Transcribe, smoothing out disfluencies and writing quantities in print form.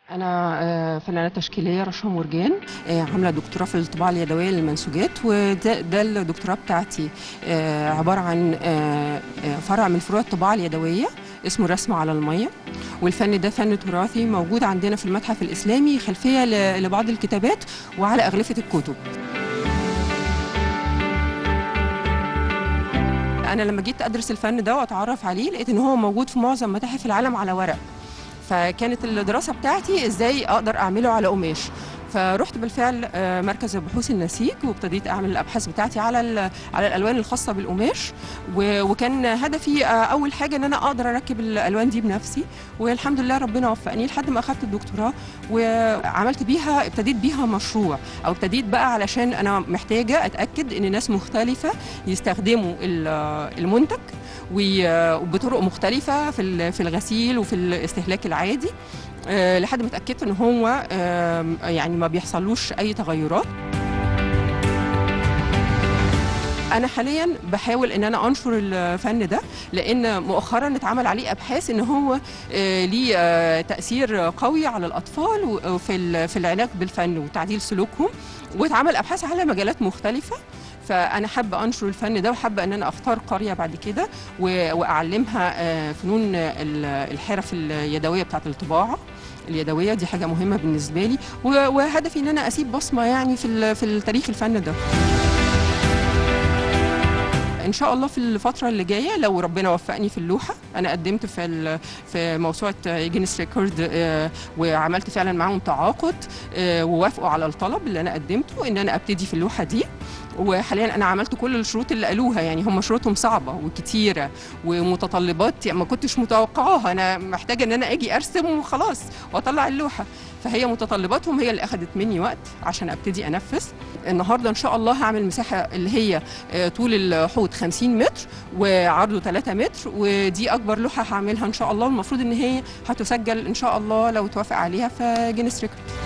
أنا فنانة تشكيلية رشا مرجان، عاملة دكتوراه في الطباعة اليدوية للمنسوجات، وده الدكتوراه بتاعتي عبارة عن فرع من فروع الطباعة اليدوية اسمه الرسم على المية. والفن ده فن تراثي موجود عندنا في المتحف الإسلامي، خلفية لبعض الكتابات وعلى أغلفة الكتب. أنا لما جيت أدرس الفن ده وأتعرف عليه لقيت إن هو موجود في معظم متاحف العالم على ورق، فكانت الدراسة بتاعتي ازاي اقدر اعمله على قماش. فرحت بالفعل مركز بحوث النسيج وابتديت اعمل الابحاث بتاعتي على الالوان الخاصه بالقماش، وكان هدفي اول حاجه ان انا اقدر اركب الالوان دي بنفسي، والحمد لله ربنا وفقني لحد ما اخذت الدكتوراه وعملت بيها، ابتديت بيها مشروع، او ابتديت بقى علشان انا محتاجه اتاكد ان ناس مختلفه يستخدموا المنتج وبطرق مختلفه في الغسيل وفي الاستهلاك العادي، لحد ما اتاكدت ان هو يعني ما بيحصلوش اي تغيرات. أنا حالياً بحاول إن أنا أنشر الفن ده، لأن مؤخراً اتعمل عليه أبحاث إن هو ليه تأثير قوي على الأطفال وفي العلاج بالفن وتعديل سلوكهم، واتعمل أبحاث على مجالات مختلفة. فأنا حابة أنشر الفن ده، وحابة إن أنا أختار قرية بعد كده وأعلمها فنون الحرف اليدوية بتاعة الطباعة اليدوية. دي حاجة مهمة بالنسبة لي، وهدفي إن أنا أسيب بصمة يعني في التاريخ الفن ده. ان شاء الله في الفتره اللي جايه لو ربنا وفقني في اللوحه. انا قدمت في موسوعه جينيس ريكورد، وعملت فعلا معاهم تعاقد، ووافقوا على الطلب اللي انا قدمته ان انا ابتدي في اللوحه دي. وحاليا انا عملت كل الشروط اللي قالوها، يعني هم شروطهم صعبه وكتيره ومتطلبات يعني ما كنتش متوقعاها. انا محتاجه ان انا اجي ارسم وخلاص واطلع اللوحه، فهي متطلباتهم هي اللي اخذت مني وقت عشان ابتدي انفذ. النهارده ان شاء الله هعمل مساحه اللي هي طول الحوض 50 متر وعرضه 3 متر، ودي اكبر لوحه هعملها ان شاء الله، والمفروض ان هي هتسجل ان شاء الله لو توافق عليها في جينيس ريكورد.